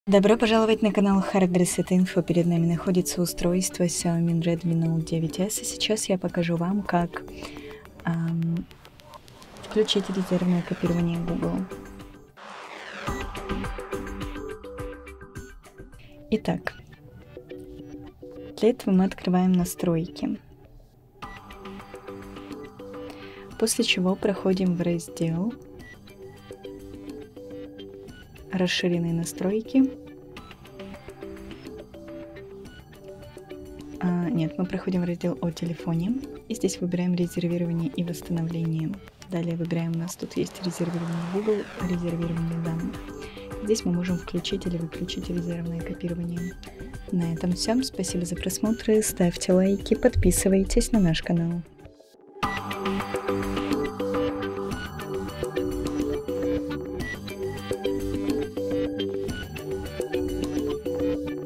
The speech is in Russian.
Добро пожаловать на канал Hard Reset Info. Перед нами находится устройство Xiaomi Redmi Note 9s. И сейчас я покажу вам, как включить резервное копирование Google. Итак, для этого мы открываем настройки. После чего проходим в раздел расширенные настройки. Нет, мы проходим в раздел о телефоне. И здесь выбираем резервирование и восстановление. Далее выбираем, у нас тут есть резервирование Google, резервирование данных. Здесь мы можем включить или выключить резервное копирование. На этом все. Спасибо за просмотр. Ставьте лайки, подписывайтесь на наш канал.